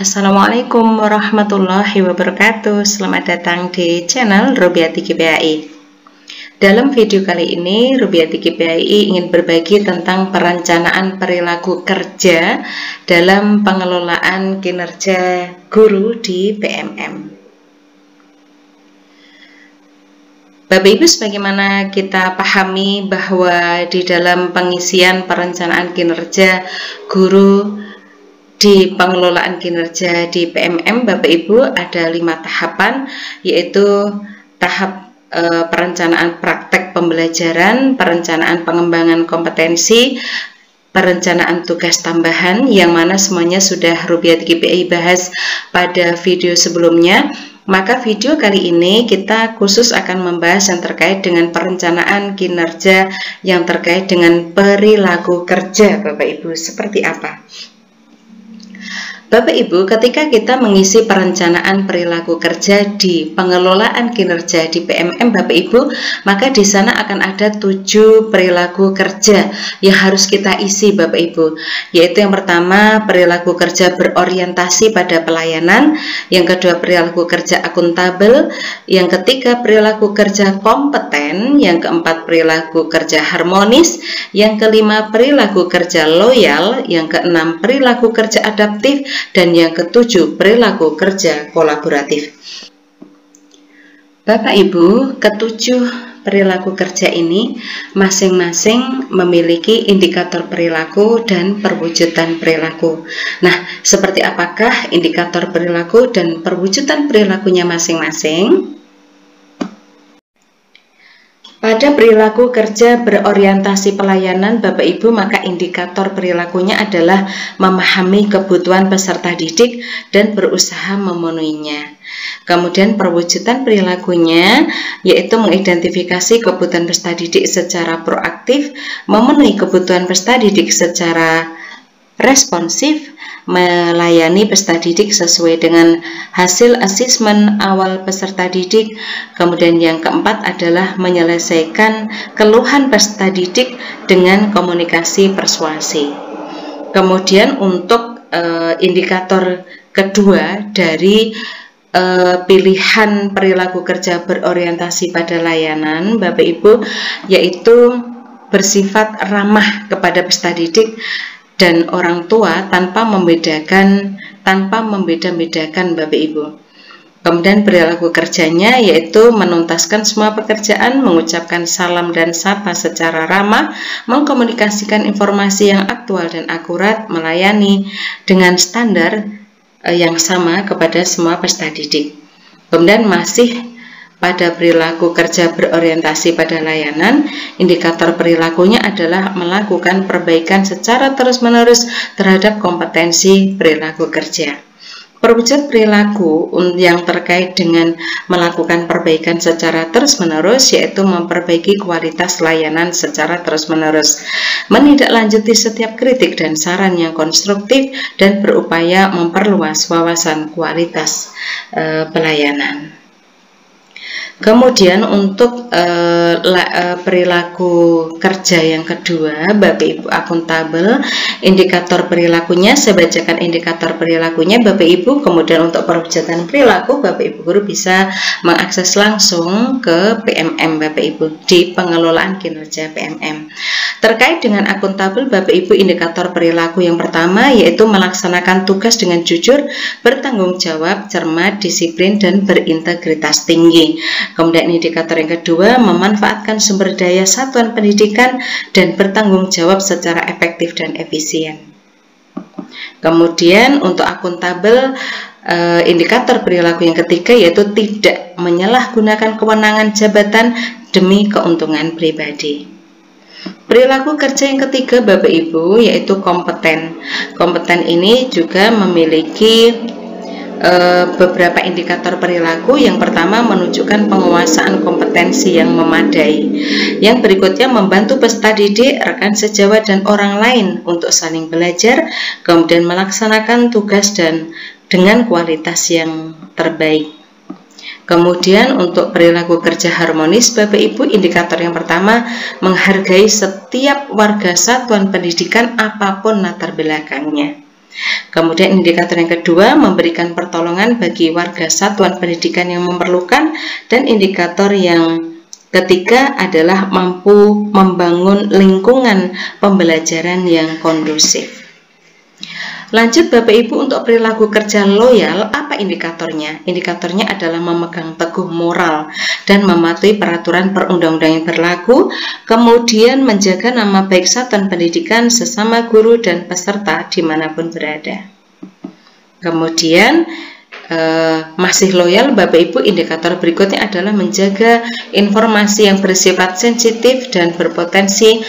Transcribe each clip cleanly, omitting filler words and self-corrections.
Assalamualaikum warahmatullahi wabarakatuh. Selamat datang di channel Rubiati GPAI. Dalam video kali ini, Rubiati GPAI ingin berbagi tentang perencanaan perilaku kerja dalam pengelolaan kinerja guru di PMM. Bapak Ibu, sebagaimana kita pahami bahwa di dalam pengisian perencanaan kinerja guru di pengelolaan kinerja di PMM, Bapak Ibu, ada 5 tahapan, yaitu tahap perencanaan praktek pembelajaran, perencanaan pengembangan kompetensi, perencanaan tugas tambahan, yang mana semuanya sudah Rubiati GPAI bahas pada video sebelumnya. Maka video kali ini kita khusus akan membahas yang terkait dengan perencanaan kinerja yang terkait dengan perilaku kerja, Bapak Ibu. Seperti apa? Bapak Ibu, ketika kita mengisi perencanaan perilaku kerja di pengelolaan kinerja di PMM, Bapak Ibu, maka di sana akan ada 7 perilaku kerja yang harus kita isi, Bapak Ibu. Yaitu yang pertama, perilaku kerja berorientasi pada pelayanan, yang kedua perilaku kerja akuntabel, yang ketiga perilaku kerja kompeten, yang keempat perilaku kerja harmonis, yang kelima perilaku kerja loyal, yang keenam perilaku kerja adaptif, dan yang ketujuh perilaku kerja kolaboratif. Bapak Ibu, ketujuh perilaku kerja ini masing-masing memiliki indikator perilaku dan perwujudan perilaku. Nah, seperti apakah indikator perilaku dan perwujudan perilakunya masing-masing? Pada perilaku kerja berorientasi pelayanan, Bapak Ibu, maka indikator perilakunya adalah memahami kebutuhan peserta didik dan berusaha memenuhinya. Kemudian perwujudan perilakunya yaitu mengidentifikasi kebutuhan peserta didik secara proaktif, memenuhi kebutuhan peserta didik secara responsif, melayani peserta didik sesuai dengan hasil asesmen awal peserta didik. Kemudian yang keempat adalah menyelesaikan keluhan peserta didik dengan komunikasi persuasi. Kemudian untuk indikator kedua dari pilihan perilaku kerja berorientasi pada layanan, Bapak Ibu, yaitu bersifat ramah kepada peserta didik dan orang tua tanpa membeda-bedakan, Bapak Ibu. Kemudian perilaku kerjanya yaitu menuntaskan semua pekerjaan, mengucapkan salam dan sapa secara ramah, mengkomunikasikan informasi yang aktual dan akurat, melayani dengan standar yang sama kepada semua peserta didik. Kemudian masih pada perilaku kerja berorientasi pada layanan, indikator perilakunya adalah melakukan perbaikan secara terus-menerus terhadap kompetensi perilaku kerja. Perwujudan perilaku yang terkait dengan melakukan perbaikan secara terus-menerus yaitu memperbaiki kualitas layanan secara terus-menerus, menindaklanjuti setiap kritik dan saran yang konstruktif, dan berupaya memperluas wawasan kualitas pelayanan. Kemudian untuk perilaku kerja yang kedua, Bapak Ibu, akuntabel, indikator perilakunya, saya bacakan indikator perilakunya Bapak Ibu. Kemudian untuk perwujudan perilaku, Bapak Ibu guru bisa mengakses langsung ke PMM Bapak Ibu di pengelolaan kinerja PMM. Terkait dengan akuntabel, Bapak Ibu, indikator perilaku yang pertama yaitu melaksanakan tugas dengan jujur, bertanggung jawab, cermat, disiplin, dan berintegritas tinggi. Kemudian indikator yang kedua, memanfaatkan sumber daya satuan pendidikan dan bertanggung jawab secara efektif dan efisien. Kemudian untuk akuntabel, indikator perilaku yang ketiga yaitu tidak menyalahgunakan kewenangan jabatan demi keuntungan pribadi. Perilaku kerja yang ketiga, Bapak Ibu, yaitu kompeten. Kompeten ini juga memiliki beberapa indikator perilaku. Yang pertama, menunjukkan penguasaan kompetensi yang memadai. Yang berikutnya, membantu peserta didik, rekan sejawat, dan orang lain untuk saling belajar, kemudian melaksanakan tugas dan dengan kualitas yang terbaik. Kemudian untuk perilaku kerja harmonis, Bapak Ibu, indikator yang pertama, menghargai setiap warga satuan pendidikan apapun latar belakangnya. Kemudian indikator yang kedua, memberikan pertolongan bagi warga satuan pendidikan yang memerlukan, dan indikator yang ketiga adalah mampu membangun lingkungan pembelajaran yang kondusif. Lanjut Bapak Ibu, untuk perilaku kerja loyal, apa indikatornya? Indikatornya adalah memegang teguh moral dan mematuhi peraturan perundang-undangan yang berlaku, kemudian menjaga nama baik satuan pendidikan, sesama guru dan peserta dimanapun berada. Kemudian masih loyal Bapak Ibu, indikator berikutnya adalah menjaga informasi yang bersifat sensitif dan berpotensi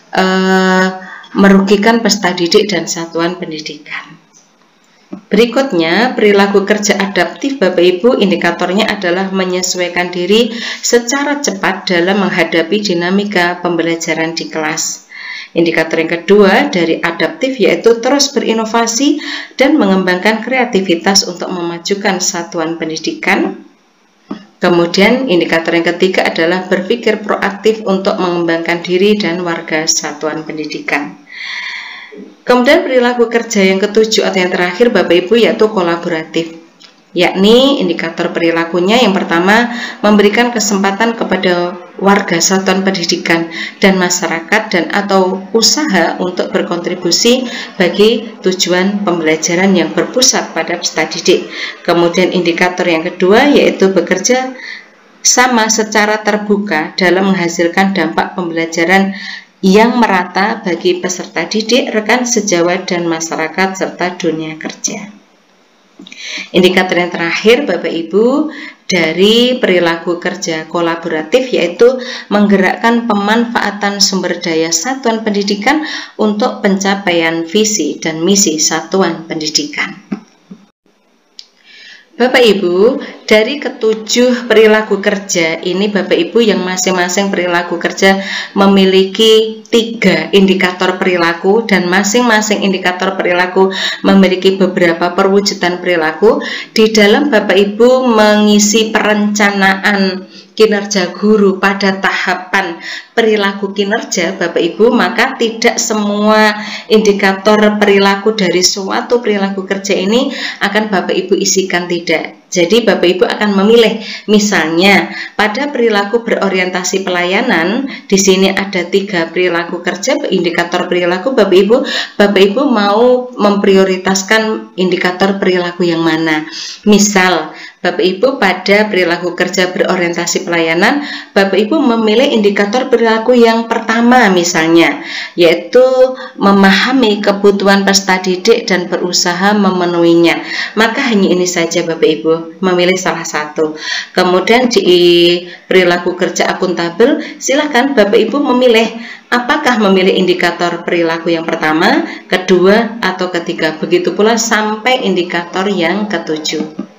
merugikan peserta didik dan satuan pendidikan. Berikutnya, perilaku kerja adaptif Bapak Ibu, indikatornya adalah menyesuaikan diri secara cepat dalam menghadapi dinamika pembelajaran di kelas. Indikator yang kedua dari adaptif yaitu terus berinovasi dan mengembangkan kreativitas untuk memajukan satuan pendidikan. Kemudian indikator yang ketiga adalah berpikir proaktif untuk mengembangkan diri dan warga satuan pendidikan. Kemudian perilaku kerja yang ketujuh atau yang terakhir Bapak Ibu yaitu kolaboratif, yakni indikator perilakunya yang pertama memberikan kesempatan kepada warga satuan pendidikan dan masyarakat dan atau usaha untuk berkontribusi bagi tujuan pembelajaran yang berpusat pada peserta didik. Kemudian indikator yang kedua yaitu bekerja sama secara terbuka dalam menghasilkan dampak pembelajaran yang merata bagi peserta didik, rekan sejawat dan masyarakat serta dunia kerja. Indikator yang terakhir Bapak Ibu dari perilaku kerja kolaboratif yaitu menggerakkan pemanfaatan sumber daya satuan pendidikan untuk pencapaian visi dan misi satuan pendidikan. Bapak Ibu, dari ketujuh perilaku kerja ini Bapak Ibu yang masing-masing perilaku kerja memiliki 3 indikator perilaku dan masing-masing indikator perilaku memiliki beberapa perwujudan perilaku. Di dalam Bapak Ibu mengisi perencanaan kinerja guru pada tahapan perilaku kinerja Bapak Ibu, maka tidak semua indikator perilaku dari suatu perilaku kerja ini akan Bapak Ibu isikan, tidak. Jadi Bapak Ibu akan memilih, misalnya pada perilaku berorientasi pelayanan, di sini ada 3 perilaku kerja, indikator perilaku Bapak Ibu mau memprioritaskan indikator perilaku yang mana. Misal Bapak Ibu pada perilaku kerja berorientasi pelayanan, Bapak Ibu memilih indikator perilaku yang pertama misalnya, yaitu memahami kebutuhan peserta didik dan berusaha memenuhinya. Maka hanya ini saja Bapak Ibu, memilih salah satu. Kemudian di perilaku kerja akuntabel, silakan Bapak Ibu memilih apakah memilih indikator perilaku yang pertama, kedua, atau ketiga. Begitu pula sampai indikator yang ketujuh.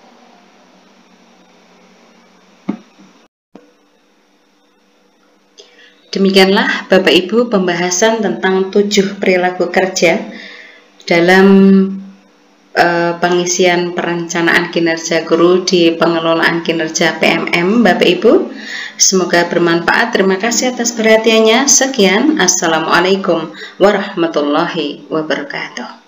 Demikianlah Bapak Ibu pembahasan tentang 7 perilaku kerja dalam pengisian perencanaan kinerja guru di pengelolaan kinerja PMM Bapak Ibu. Semoga bermanfaat. Terima kasih atas perhatiannya. Sekian. Assalamualaikum warahmatullahi wabarakatuh.